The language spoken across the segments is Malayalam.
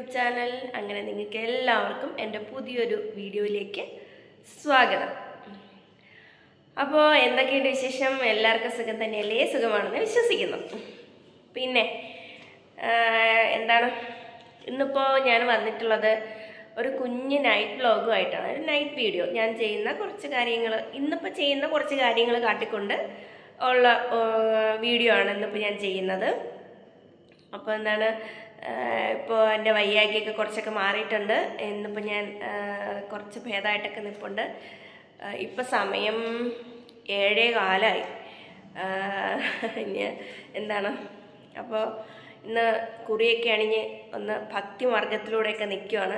YouTube channel. അങ്ങനെ നിങ്ങൾക്ക് എല്ലാവർക്കും എൻ്റെ പുതിയൊരു വീഡിയോയിലേക്ക് സ്വാഗതം. അപ്പോൾ എന്തൊക്കെയുണ്ട് വിശേഷം? എല്ലാവർക്കും സുഖം തന്നെയല്ലേ? സുഖമാണെന്ന് വിശ്വസിക്കുന്നു. പിന്നെ എന്താണ് ഇന്നിപ്പോൾ ഞാൻ വന്നിട്ടുള്ളത് ഒരു കുഞ്ഞ് നൈറ്റ് വ്ലോഗുമായിട്ടാണ്. ഒരു നൈറ്റ് വീഡിയോ. ഞാൻ ചെയ്യുന്ന കുറച്ച് കാര്യങ്ങൾ, ഇന്നിപ്പോൾ ചെയ്യുന്ന കുറച്ച് കാര്യങ്ങൾ കാട്ടിക്കൊണ്ട് ഉള്ള വീഡിയോ ആണ് ഇന്നിപ്പോൾ ഞാൻ ചെയ്യുന്നത്. അപ്പോൾ എന്താണ്, ഇപ്പോൾ എൻ്റെ വയ്യായ്ക്കൊക്കെ കുറച്ചൊക്കെ മാറിയിട്ടുണ്ട്. ഇന്നിപ്പോൾ ഞാൻ കുറച്ച് ഭേദമായിട്ടൊക്കെ നിൽപ്പുണ്ട്. ഇപ്പം സമയം 7:15 ഇനി എന്താണ്, അപ്പോൾ ഇന്ന് കുറിയൊക്കെ അണിഞ്ഞ് ഒന്ന് ഭക്തി മാർഗത്തിലൂടെയൊക്കെ നിൽക്കുവാണ്.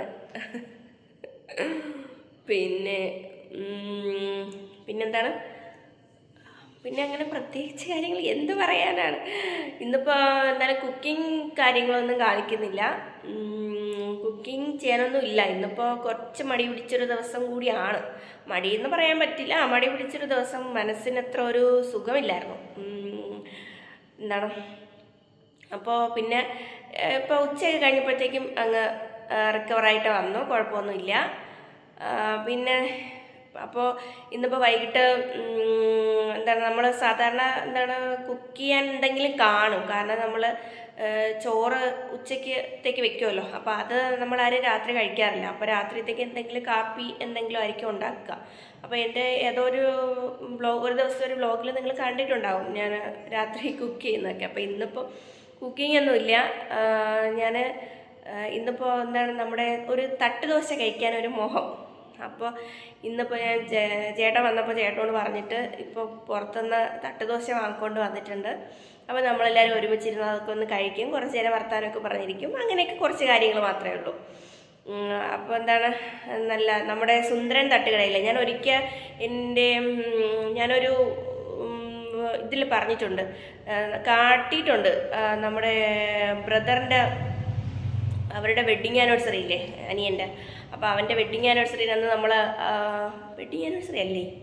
പിന്നെന്താണ്, പിന്നെ അങ്ങനെ പ്രത്യേകിച്ച് കാര്യങ്ങൾ എന്ത് പറയാനാണ്. ഇന്നിപ്പോൾ എന്താണ്, കുക്കിംഗ് കാര്യങ്ങളൊന്നും കാണിക്കുന്നില്ല. കുക്കിംഗ് ചെയ്യാനൊന്നും ഇല്ല. ഇന്നിപ്പോൾ കുറച്ച് മടി പിടിച്ചൊരു ദിവസം കൂടിയാണ്. മടിയെന്ന് പറയാൻ പറ്റില്ല, മടി പിടിച്ചൊരു ദിവസം. മനസ്സിനത്ര ഒരു സുഖമില്ലായിരുന്നു. എന്താണ്, അപ്പോൾ പിന്നെ ഇപ്പോൾ ഉച്ചയൊക്കെ കഴിഞ്ഞപ്പോഴത്തേക്കും അങ്ങ് റിക്കവറായിട്ട് വന്നു, കുഴപ്പമൊന്നുമില്ല. പിന്നെ അപ്പോൾ ഇന്നിപ്പോൾ വൈകിട്ട് എന്താണ്, നമ്മൾ സാധാരണ എന്താണ് കുക്ക് ചെയ്യാൻ എന്തെങ്കിലും കാണും. കാരണം നമ്മൾ ചോറ് ഉച്ചയ്ക്കത്തേക്ക് വെക്കുമല്ലോ, അപ്പോൾ അത് നമ്മളാരും രാത്രി കഴിക്കാറില്ല. അപ്പോൾ രാത്രിത്തേക്ക് എന്തെങ്കിലും കാപ്പി എന്തെങ്കിലും ആയിരിക്കും ഉണ്ടാക്കുക. അപ്പോൾ എൻ്റെ ഏതോ ഒരു ദിവസം ഒരു വ്ലോഗിൽ നിങ്ങൾ കണ്ടിട്ടുണ്ടാവും ഞാൻ രാത്രി കുക്ക് ചെയ്യുന്നതൊക്കെ. അപ്പോൾ ഇന്നിപ്പോൾ കുക്കിംഗ് ഒന്നുമില്ല. ഞാൻ ഇന്നിപ്പോൾ എന്താണ്, നമ്മുടെ ഒരു തട്ടുദോശ കഴിക്കാനൊരു മോഹം. അപ്പോൾ ഇന്നിപ്പോൾ ഞാൻ ചേട്ടൻ വന്നപ്പോൾ ചേട്ടനോട് പറഞ്ഞിട്ട് ഇപ്പോൾ പുറത്തുനിന്ന് തട്ടുദോശ വാങ്ങിക്കൊണ്ട് വന്നിട്ടുണ്ട്. അപ്പോൾ നമ്മളെല്ലാവരും ഒരുമിച്ചിരുന്ന് അതൊക്കെ ഒന്ന് കഴിക്കും, കുറച്ച് നേരം വർത്താനമൊക്കെ പറഞ്ഞിരിക്കും. അങ്ങനെയൊക്കെ കുറച്ച് കാര്യങ്ങൾ മാത്രമേ ഉള്ളൂ. അപ്പോൾ എന്താണ്, നല്ല നമ്മുടെ സുന്ദരൻ തട്ടുകടയില്ലേ, ഞാൻ ഒരിക്കൽ ഞാനൊരു ഇതിൽ പറഞ്ഞിട്ടുണ്ട്, കാട്ടിയിട്ടുണ്ട്. നമ്മുടെ ബ്രദറിൻ്റെ അവരുടെ വെഡ്ഡിങ് ആനിവേഴ്സറി ഇല്ലേ, അനിയൻ്റെ. അപ്പോൾ അവൻ്റെ വെഡ്ഡിങ് ആനിവേഴ്സറിയിൽ അന്ന് നമ്മൾ വെഡ്ഡിങ് ആനിവേഴ്സറി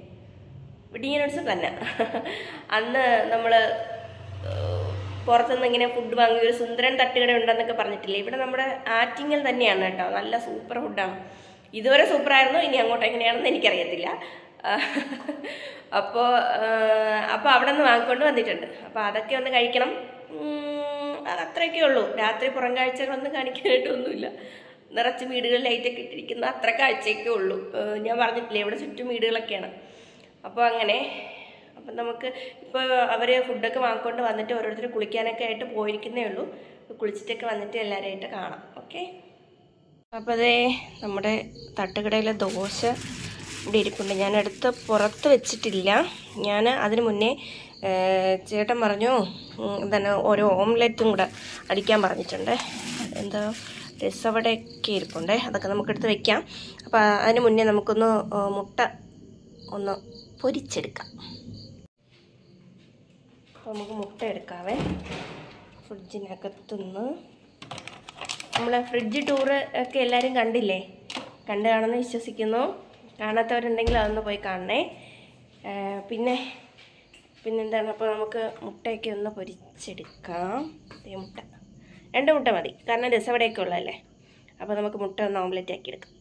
തന്നെ അന്ന് നമ്മൾ പുറത്തുനിന്ന് ഇങ്ങനെ ഫുഡ് വാങ്ങി ഒരു സുന്ദരൻ തട്ടുകട ഉണ്ടെന്നൊക്കെ പറഞ്ഞിട്ടില്ലേ. ഇവിടെ നമ്മുടെ ആറ്റിങ്ങൽ തന്നെയാണ് കേട്ടോ. നല്ല സൂപ്പർ ഫുഡാണ്. ഇതുവരെ സൂപ്പറായിരുന്നു, ഇനി അങ്ങോട്ട് എങ്ങനെയാണെന്ന് എനിക്കറിയത്തില്ല. അപ്പോൾ അവിടെ നിന്ന് വാങ്ങിക്കൊണ്ട് വന്നിട്ടുണ്ട്. അപ്പോൾ അതൊക്കെ ഒന്ന് കഴിക്കണം. അതത്രയൊക്കെ ഉള്ളൂ. രാത്രി പുറം കാഴ്ചകളൊന്നും കാണിക്കാനായിട്ടൊന്നുമില്ല. നിറച്ച് വീടുകൾ ലൈറ്റൊക്കെ ഇട്ടിരിക്കുന്ന അത്ര കാഴ്ചയൊക്കെ ഉള്ളൂ. ഞാൻ പറഞ്ഞിട്ടില്ലേ, ഇവിടെ ചുറ്റും വീടുകളൊക്കെയാണ്. അപ്പോൾ അങ്ങനെ, അപ്പം നമുക്ക് ഇപ്പോൾ അവർ ഫുഡൊക്കെ വാങ്ങിക്കൊണ്ട് വന്നിട്ട് ഓരോരുത്തർ കുളിക്കാനൊക്കെ ആയിട്ട് പോയിരിക്കുന്നേ ഉള്ളൂ. കുളിച്ചിട്ടൊക്കെ വന്നിട്ട് എല്ലാവരുമായിട്ട് കാണാം. ഓക്കെ. അപ്പോൾ അതേ നമ്മുടെ തട്ടുകടയിലെ ദോശ ഇവിടെ ഇരിപ്പുണ്ട്. ഞാനെടുത്ത് പുറത്ത് വെച്ചിട്ടില്ല. ഞാൻ അതിന് മുന്നേ ചേട്ടൻ പറഞ്ഞു എന്താണ്, ഓരോ ഓംലെറ്റും കൂടെ അടിക്കാൻ പറഞ്ഞിട്ടുണ്ട്. എന്താ രസവടയൊക്കെ ഇരിപ്പുണ്ട്, അതൊക്കെ നമുക്കെടുത്ത് വെക്കാം. അപ്പോൾ അതിന് മുന്നേ നമുക്കൊന്ന് മുട്ട ഒന്ന് പൊരിച്ചെടുക്കാം. അപ്പോൾ നമുക്ക് മുട്ട എടുക്കാവേ. ഫ്രിഡ്ജിനകത്തുനിന്ന് നമ്മളെ ഫ്രിഡ്ജ് ടൂറ് ഒക്കെ എല്ലാവരും കണ്ടില്ലേ? കണ്ടു കാണുമെന്ന് വിശ്വസിക്കുന്നു. കാണാത്തവരുണ്ടെങ്കിൽ അതൊന്ന് പോയി കാണണേ. പിന്നെന്താണ്, അപ്പോൾ നമുക്ക് മുട്ടയൊക്കെ ഒന്ന് പൊരിച്ചെടുക്കാം. മുട്ട 2 മുട്ട മതി, കാരണം രസവടയൊക്കെ ഉള്ളതല്ലേ. അപ്പോൾ നമുക്ക് മുട്ട ഒന്ന് ഓംലെറ്റ് ആക്കി എടുക്കാം.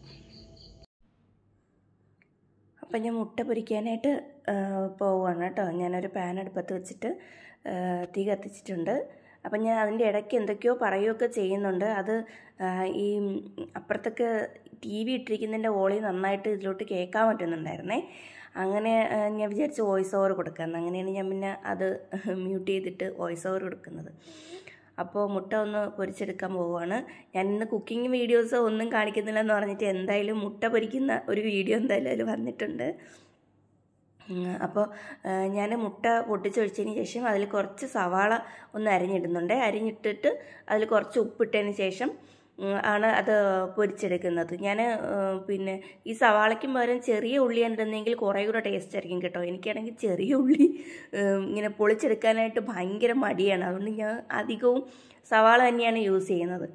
അപ്പം ഞാൻ മുട്ട പൊരിക്കാനായിട്ട് പോവുകയാണ് കേട്ടോ. ഞാനൊരു പാൻ അടുപ്പത്ത് വെച്ചിട്ട് തീ കത്തിച്ചിട്ടുണ്ട്. അപ്പം ഞാൻ അതിൻ്റെ ഇടയ്ക്ക് എന്തൊക്കെയോ പറയുകയൊക്കെ ചെയ്യുന്നുണ്ട്. അത് ഈ അപ്പുറത്തൊക്കെ TV ഇട്ടിരിക്കുന്നതിൻ്റെ വോളിയം നന്നായിട്ട് ഇതിലോട്ട് കേൾക്കാൻ പറ്റുന്നുണ്ടായിരുന്നേ. അങ്ങനെ ഞാൻ വിചാരിച്ച് വോയിസ് ഓവർ കൊടുക്കാമെന്ന്. അങ്ങനെയാണ് ഞാൻ പിന്നെ അത് മ്യൂട്ട് ചെയ്തിട്ട് വോയിസ് ഓവർ കൊടുക്കുന്നത്. അപ്പോൾ മുട്ട ഒന്ന് പൊരിച്ചെടുക്കാൻ പോവുകയാണ്. ഞാൻ ഇന്ന് കുക്കിംഗ് വീഡിയോസ് ഒന്നും കാണിക്കുന്നില്ല എന്ന് പറഞ്ഞിട്ട് എന്തായാലും മുട്ട പൊരിക്കുന്ന ഒരു വീഡിയോ എന്തായാലും അതിൽ വന്നിട്ടുണ്ട്. അപ്പോൾ ഞാൻ മുട്ട പൊട്ടിച്ചൊഴിച്ചതിന് ശേഷം അതിൽ കുറച്ച് സവാള ഒന്ന് അരിഞ്ഞിടുന്നുണ്ട്. അരിഞ്ഞിട്ടിട്ട് അതിൽ കുറച്ച് ഉപ്പിട്ടതിന് ശേഷം ആണ് അത് പൊരിച്ചെടുക്കുന്നത്. ഞാൻ പിന്നെ ഈ സവാളയ്ക്കും പകരം ചെറിയ ഉള്ളി ഉണ്ടെന്നെങ്കിൽ കുറേ കൂടെ ടേസ്റ്റ് ആയിരിക്കും കേട്ടോ. എനിക്കാണെങ്കിൽ ചെറിയ ഉള്ളി ഇങ്ങനെ പൊളിച്ചെടുക്കാനായിട്ട് ഭയങ്കര മടിയാണ്. അതുകൊണ്ട് ഞാൻ അധികവും സവാള തന്നെയാണ് യൂസ് ചെയ്യുന്നത്.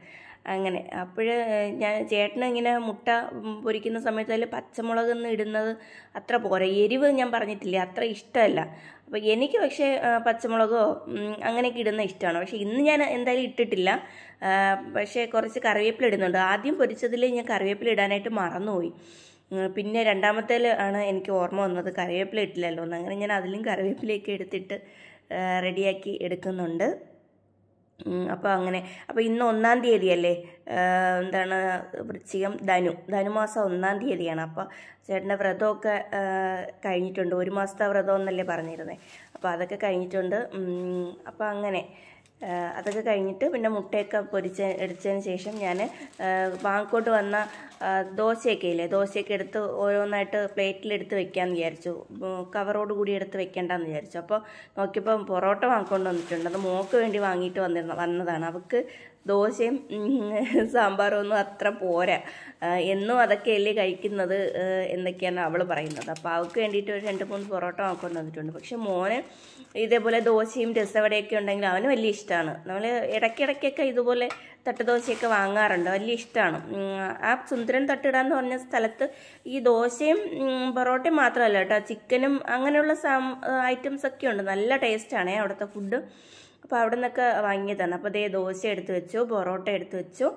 അങ്ങനെ അപ്പോൾ ഞാൻ ചേട്ടന് ഇങ്ങനെ മുട്ട പൊരിക്കുന്ന സമയത്ത് അതിൽ പച്ചമുളകൊന്നും ഇടുന്നത് അത്ര പോരാ, എരിവ് ഞാൻ പറഞ്ഞിട്ടില്ലേ അത്ര ഇഷ്ടമല്ല. അപ്പോൾ എനിക്ക് പക്ഷേ പച്ചമുളകോ അങ്ങനെയൊക്കെ ഇടുന്ന ഇഷ്ടമാണ്. പക്ഷേ ഇന്ന് ഞാൻ എന്തായാലും ഇട്ടിട്ടില്ല. പക്ഷേ കുറച്ച് കറിവേപ്പില ഇടുന്നുണ്ട്. ആദ്യം പൊരിച്ചതിൽ ഞാൻ കറിവേപ്പില ഇടാനായിട്ട് മറന്നുപോയി. പിന്നെ രണ്ടാമത്തേൽ ആണ് എനിക്ക് ഓർമ്മ വന്നത് കറിവേപ്പില ഇട്ടില്ലല്ലോ എന്ന്. അങ്ങനെ ഞാൻ അതിലും കറിവേപ്പിലയൊക്കെ എടുത്തിട്ട് റെഡിയാക്കി എടുക്കുന്നുണ്ട്. അപ്പോൾ അങ്ങനെ അപ്പോൾ ഇന്ന് 1-ാം തീയതിയല്ലേ, എന്താണ് വൃശ്ചികം ധനുമാസം 1-ാം തീയതിയാണ്. അപ്പോൾ ചേട്ടൻ്റെ വ്രതമൊക്കെ കഴിഞ്ഞിട്ടുണ്ട്. 1 മാസത്തെ വ്രതം എന്നല്ലേ പറഞ്ഞിരുന്നത്. അപ്പോൾ അതൊക്കെ കഴിഞ്ഞിട്ടുണ്ട്. അപ്പോൾ അങ്ങനെ അതൊക്കെ കഴിഞ്ഞിട്ട് പിന്നെ മുട്ടയൊക്കെ എടുത്തതിന് ശേഷം ഞാൻ ബാങ്കോട്ട് വന്ന ദോശയൊക്കെ ഇല്ലേ, ദോശയൊക്കെ എടുത്ത് ഓരോന്നായിട്ട് പ്ലേറ്റിലെടുത്ത് വെക്കാമെന്ന് വിചാരിച്ചു. കവറോട് കൂടി എടുത്ത് വെക്കേണ്ടെന്ന് വിചാരിച്ചു. അപ്പോൾ നോക്കിയപ്പോൾ പൊറോട്ട വാങ്ങിക്കൊണ്ട് വന്നിട്ടുണ്ട്. അത് മോൾക്ക് വേണ്ടി വാങ്ങിയിട്ട് വന്നതാണ്. അവൾക്ക് ദോശയും സാമ്പാറും ഒന്നും അത്ര പോരാ, എന്നും അതൊക്കെയല്ലേ കഴിക്കുന്നത് എന്നൊക്കെയാണ് അവൾ പറയുന്നത്. അപ്പോൾ അവൾക്ക് വേണ്ടിയിട്ട് ഒരു 2-3 പൊറോട്ട വാങ്ങിക്കൊണ്ട് വന്നിട്ടുണ്ട്. പക്ഷെ മോന് ഇതേപോലെ ദോശയും രസവടയൊക്കെ ഉണ്ടെങ്കിൽ അവന് വലിയ ഇഷ്ടമാണ്. നമ്മൾ ഇടയ്ക്കിടയ്ക്കൊക്കെ ഇതുപോലെ തട്ടുദോശയൊക്കെ വാങ്ങാറുണ്ട്, വലിയ ഇഷ്ടമാണ്. ആ സുന്ദരൻ തട്ടിടാന്ന് പറഞ്ഞ സ്ഥലത്ത് ഈ ദോശയും പൊറോട്ടയും മാത്രമല്ല കേട്ടോ, ചിക്കനും അങ്ങനെയുള്ള ഐറ്റംസൊക്കെ ഉണ്ട്. നല്ല ടേസ്റ്റാണേ അവിടുത്തെ ഫുഡ്. അപ്പോൾ അവിടെ നിന്നൊക്കെ വാങ്ങിയതാണ്. അപ്പോൾ അതേ ദോശ എടുത്ത് വെച്ചു, പൊറോട്ട എടുത്ത് വെച്ചു,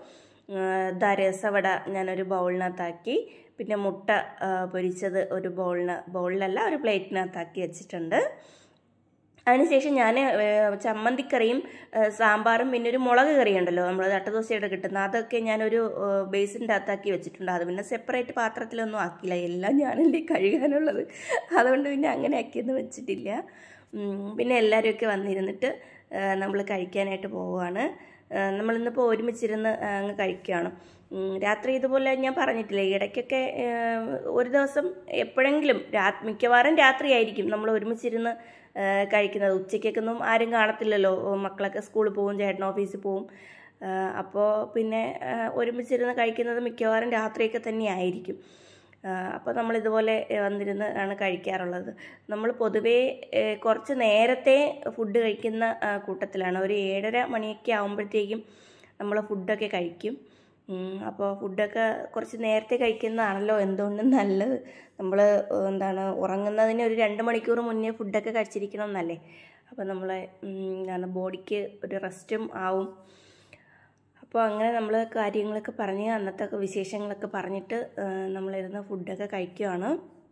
രസവട ഞാനൊരു ബൗളിനകത്താക്കി, പിന്നെ മുട്ട പൊരിച്ചത് ഒരു ബൗളിലല്ല ഒരു പ്ലേറ്റിനകത്താക്കി വെച്ചിട്ടുണ്ട്. അതിനുശേഷം ഞാൻ ചമ്മന്തിക്കറിയും സാമ്പാറും പിന്നെ ഒരു മുളക് കറി ഉണ്ടല്ലോ നമ്മൾ തട്ടുദോശയുടെ കിട്ടുന്ന, അതൊക്കെ ഞാനൊരു ബേസിൻ്റെ അകത്താക്കി വെച്ചിട്ടുണ്ട്. അത് പിന്നെ സെപ്പറേറ്റ് പാത്രത്തിലൊന്നും ആക്കിയില്ല, എല്ലാം ഞാനല്ലേ കഴുകാനുള്ളത്. അതുകൊണ്ട് പിന്നെ അങ്ങനെ ആക്കിയൊന്നും വെച്ചിട്ടില്ല. പിന്നെ എല്ലാവരുമൊക്കെ വന്നിരുന്നിട്ട് നമ്മൾ കഴിക്കാനായിട്ട് പോവുകയാണ്. നമ്മളിന്നിപ്പോൾ ഒരുമിച്ചിരുന്ന് അങ്ങ് കഴിക്കുകയാണ്. രാത്രി ഇതുപോലെ ഞാൻ പറഞ്ഞിട്ടില്ലേ, ഇടയ്ക്കൊക്കെ ഒരു ദിവസം എപ്പോഴെങ്കിലും മിക്കവാറും രാത്രിയായിരിക്കും നമ്മൾ ഒരുമിച്ചിരുന്ന് കഴിക്കുന്നത്. ഉച്ചയ്ക്കൊന്നും ആരും കാണത്തില്ലല്ലോ, മക്കളൊക്കെ സ്കൂളിൽ പോവും, ചേട്ടൻ ഓഫീസിൽ പോവും. അപ്പോൾ പിന്നെ ഒരുമിച്ചിരുന്ന് കഴിക്കുന്നത് മിക്കവാറും രാത്രിയൊക്കെ തന്നെ ആയിരിക്കും. അപ്പോൾ നമ്മളിതുപോലെ വന്നിരുന്ന് ആണ് കഴിക്കാറുള്ളത്. നമ്മൾ പൊതുവേ കുറച്ച് നേരത്തെ ഫുഡ് കഴിക്കുന്ന കൂട്ടത്തിലാണ്. ഒരു 7:30 മണിയൊക്കെ ആകുമ്പോഴത്തേക്കും നമ്മൾ ഫുഡൊക്കെ കഴിക്കും. അപ്പോൾ ഫുഡൊക്കെ കുറച്ച് നേരത്തെ കഴിക്കുന്നതാണല്ലോ എന്തുകൊണ്ടും നല്ലത്. നമ്മൾ ഉറങ്ങുന്നതിന് ഒരു 2 മണിക്കൂർ മുന്നേ ഫുഡൊക്കെ കഴിച്ചിരിക്കണം എന്നല്ലേ. അപ്പോൾ നമ്മളെ ബോഡിക്ക് ഒരു റെസ്റ്റും ആവും. അപ്പോൾ അങ്ങനെ നമ്മൾ കാര്യങ്ങളൊക്കെ പറഞ്ഞ് അന്നത്തെ വിശേഷങ്ങളൊക്കെ പറഞ്ഞിട്ട് നമ്മളിരുന്ന് ഫുഡൊക്കെ കഴിക്കുകയാണ്.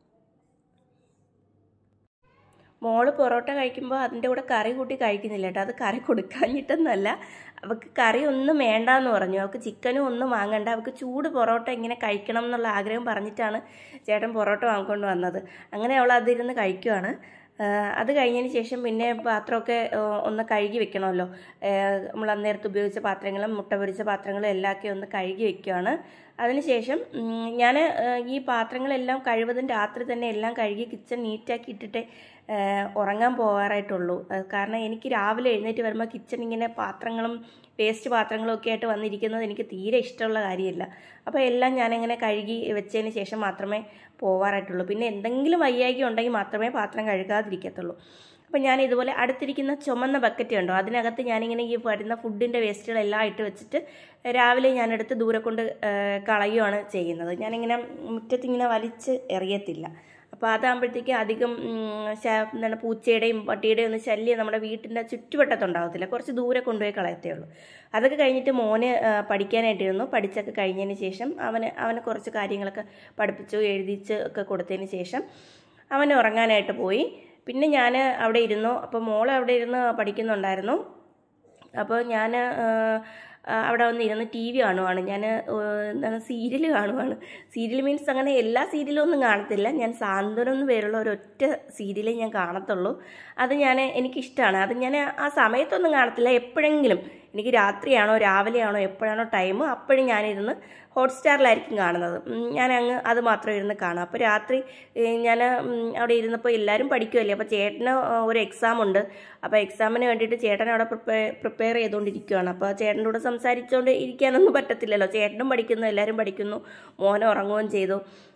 മോള് പൊറോട്ട കഴിക്കുമ്പോൾ അതിൻ്റെ കൂടെ കറി കൂട്ടി കഴിക്കുന്നില്ല കേട്ടോ. അത് കറി കൊടുക്കാഞ്ഞിട്ടൊന്നുമല്ല, അവൾക്ക് കറി ഒന്നും വേണ്ടാന്ന് പറഞ്ഞു. അവൾക്ക് ചിക്കനും ഒന്നും വാങ്ങണ്ട, അവൾക്ക് ചൂട് പൊറോട്ട ഇങ്ങനെ കഴിക്കണം എന്നുള്ള ആഗ്രഹം പറഞ്ഞിട്ടാണ് ചേട്ടൻ പൊറോട്ട വാങ്ങിക്കൊണ്ട് വന്നത്. അങ്ങനെ അവൾ അതിരുന്ന് കഴിക്കുവാണ്. അത് കഴിഞ്ഞതിന് ശേഷം പിന്നെ പാത്രമൊക്കെ ഒന്ന് കഴുകി വെക്കണമല്ലോ. നമ്മൾ അന്നേരത്ത് ഉപയോഗിച്ച പാത്രങ്ങളും മുട്ട പൊരിച്ച പാത്രങ്ങളും എല്ലാമൊക്കെ ഒന്ന് കഴുകി വെക്കുകയാണ്. അതിനുശേഷം ഞാൻ ഈ പാത്രങ്ങളെല്ലാം കഴിവതും രാത്രി തന്നെ എല്ലാം കഴുകി കിച്ചൺ നീറ്റാക്കി ഇട്ടിട്ട് ഉറങ്ങാൻ പോകാറായിട്ടുള്ളൂ. കാരണം എനിക്ക് രാവിലെ എഴുന്നേറ്റ് വരുമ്പോൾ കിച്ചൺ ഇങ്ങനെ പാത്രങ്ങളും വേസ്റ്റ് പാത്രങ്ങളും ഒക്കെ ആയിട്ട് വന്നിരിക്കുന്നത് എനിക്ക് തീരെ ഇഷ്ടമുള്ള കാര്യമില്ല. അപ്പോൾ എല്ലാം ഞാനിങ്ങനെ കഴുകി വെച്ചതിന് ശേഷം മാത്രമേ പോകാറായിട്ടുള്ളൂ. പിന്നെ എന്തെങ്കിലും വയ്യായ്ക ഉണ്ടെങ്കിൽ മാത്രമേ പാത്രം കഴുകാതിരിക്കത്തുള്ളൂ. അപ്പോൾ ഞാൻ ഇതുപോലെ അടുത്തിരിക്കുന്ന ചുമന്ന ബക്കറ്റ് ഉണ്ടോ, അതിനകത്ത് ഞാനിങ്ങനെ ഈ വരുന്ന ഫുഡിൻ്റെ വേസ്റ്റുകളെല്ലാം ഇട്ട് വെച്ചിട്ട് രാവിലെ ഞാനെടുത്ത് ദൂരെ കൊണ്ട് കളയുകയാണ് ചെയ്യുന്നത്. ഞാനിങ്ങനെ മുറ്റത്തിങ്ങനെ വലിച്ച് എറിയത്തില്ല. അപ്പോൾ അതാകുമ്പോഴത്തേക്ക് അധികം പൂച്ചയുടെയും പട്ടിയുടെയും ഒന്നും ശല്യം നമ്മുടെ വീട്ടിൻ്റെ ചുറ്റുവട്ടത്തുണ്ടാകത്തില്ല. കുറച്ച് ദൂരെ കൊണ്ടുപോയി കളയത്തേ ഉള്ളൂ. അതൊക്കെ കഴിഞ്ഞിട്ട് മോന് പഠിക്കാനായിട്ടിരുന്നു. പഠിച്ചൊക്കെ കഴിഞ്ഞതിന് ശേഷം അവന് കുറച്ച് കാര്യങ്ങളൊക്കെ പഠിപ്പിച്ചു എഴുതിച്ച് ഒക്കെ കൊടുത്തതിന് ശേഷം അവന് ഉറങ്ങാനായിട്ട് പോയി. പിന്നെ ഞാൻ അവിടെ ഇരുന്നു. അപ്പോൾ മോൾ അവിടെ ഇരുന്ന് പഠിക്കുന്നുണ്ടായിരുന്നു. അപ്പോൾ ഞാൻ അവിടെ വന്നിരുന്ന് TV കാണുവാണ്. ഞാൻ സീരിയൽ കാണുവാണ്. സീരിയൽ മീൻസ് അങ്ങനെ എല്ലാ സീരിയലും ഒന്നും കാണത്തില്ല. ഞാൻ സാന്ത്വനം എന്ന് പേരുള്ള ഒരൊറ്റ സീരിയലേ ഞാൻ കാണത്തുള്ളൂ. അത് എനിക്കിഷ്ടമാണ്. അത് ഞാൻ ആ സമയത്തൊന്നും കാണത്തില്ല. എപ്പോഴെങ്കിലും എനിക്ക് രാത്രിയാണോ രാവിലെയാണോ എപ്പോഴാണോ ടൈം അപ്പോഴും ഞാനിരുന്ന് ഹോട്ട്സ്റ്റാറിലായിരിക്കും കാണുന്നത്. അത് മാത്രം ഇരുന്ന് കാണും. അപ്പോൾ രാത്രി ഞാൻ അവിടെ ഇരുന്നപ്പോൾ എല്ലാവരും പഠിക്കുമല്ലേ. അപ്പോൾ ചേട്ടന് ഒരു എക്സാം ഉണ്ട്. അപ്പോൾ എക്സാമിന് വേണ്ടിയിട്ട് ചേട്ടൻ അവിടെ പ്രിപ്പയർ ചെയ്തുകൊണ്ടിരിക്കുകയാണ്. അപ്പോൾ ചേട്ടൻ്റെ കൂടെ സംസാരിച്ചുകൊണ്ട് ഇരിക്കാനൊന്നും പറ്റത്തില്ലല്ലോ. ചേട്ടനും പഠിക്കുന്നു, എല്ലാവരും പഠിക്കുന്നു, മോനെ ഉറങ്ങുകയും ചെയ്തു.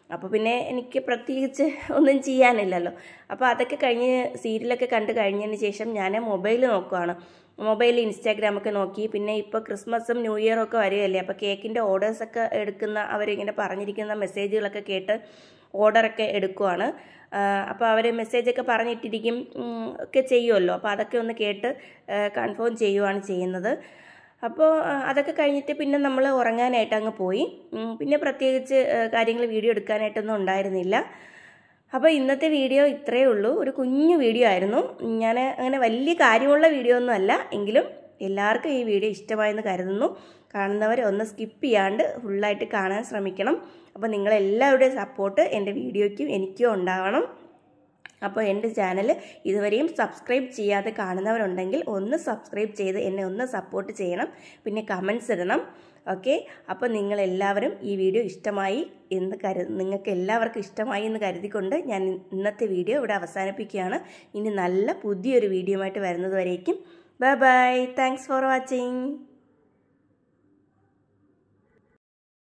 അപ്പോൾ പിന്നെ എനിക്ക് പ്രത്യേകിച്ച് ഒന്നും ചെയ്യാനില്ലല്ലോ. അപ്പോൾ അതൊക്കെ കഴിഞ്ഞ് സീരിയലൊക്കെ കണ്ട് കഴിഞ്ഞതിന് ശേഷം ഞാൻ മൊബൈൽ നോക്കുവാണ്. മൊബൈലിൽ ഇൻസ്റ്റാഗ്രാമൊക്കെ നോക്കി. പിന്നെ ഇപ്പോൾ ക്രിസ്മസും ന്യൂ ഇയറും ഒക്കെ വരികയല്ലേ, അപ്പോൾ കേക്കിൻ്റെ ഓർഡേഴ്സൊക്കെ എടുക്കുന്ന അവരിങ്ങനെ പറഞ്ഞിരിക്കുന്ന മെസ്സേജുകളൊക്കെ കേട്ട് ഓർഡറൊക്കെ എടുക്കുവാണ്. അപ്പോൾ അവർ മെസ്സേജൊക്കെ പറഞ്ഞിട്ടിരിക്കും ഒക്കെ ചെയ്യുമല്ലോ. അപ്പോൾ അതൊക്കെ ഒന്ന് കേട്ട് കൺഫേം ചെയ്യുവാണ് ചെയ്യുന്നത്. അപ്പോൾ അതൊക്കെ കഴിഞ്ഞിട്ട് പിന്നെ നമ്മൾ ഉറങ്ങാനായിട്ട് അങ്ങ് പോയി. പിന്നെ പ്രത്യേകിച്ച് കാര്യങ്ങൾ വീഡിയോ എടുക്കാനായിട്ടൊന്നും ഉണ്ടായിരുന്നില്ല. അപ്പോൾ ഇന്നത്തെ വീഡിയോ ഇത്രയേ ഉള്ളൂ. ഒരു കുഞ്ഞു വീഡിയോ ആയിരുന്നു. ഞാൻ അങ്ങനെ വലിയ കാര്യമുള്ള വീഡിയോ ഒന്നും അല്ല, എങ്കിലും എല്ലാവർക്കും ഈ വീഡിയോ ഇഷ്ടമായെന്ന് കരുതുന്നു. കാണുന്നവർ ഒന്ന് സ്കിപ്പ് ചെയ്യാണ്ട് ഫുള്ളായിട്ട് കാണാൻ ശ്രമിക്കണം. അപ്പോൾ നിങ്ങളെല്ലാവരുടെയും സപ്പോർട്ട് എൻ്റെ വീഡിയോയ്ക്കും എനിക്കും ഉണ്ടാവണം. അപ്പോൾ എൻ്റെ ചാനൽ ഇതുവരെയും സബ്സ്ക്രൈബ് ചെയ്യാതെ കാണുന്നവരുണ്ടെങ്കിൽ ഒന്ന് സബ്സ്ക്രൈബ് ചെയ്ത് എന്നെ ഒന്ന് സപ്പോർട്ട് ചെയ്യണം. പിന്നെ കമൻസ് ഇടണം. ഓക്കെ, അപ്പോൾ നിങ്ങളെല്ലാവരും ഈ വീഡിയോ ഇഷ്ടമായി നിങ്ങൾക്ക് എല്ലാവർക്കും ഇഷ്ടമായി എന്ന് കരുതിക്കൊണ്ട് ഞാൻ ഇന്നത്തെ വീഡിയോ ഇവിടെ അവസാനിപ്പിക്കുകയാണ്. ഇനി നല്ല പുതിയൊരു വീഡിയോ ആയിട്ട് വരുന്നത് വരേക്കും bye bye. Thanks for watching.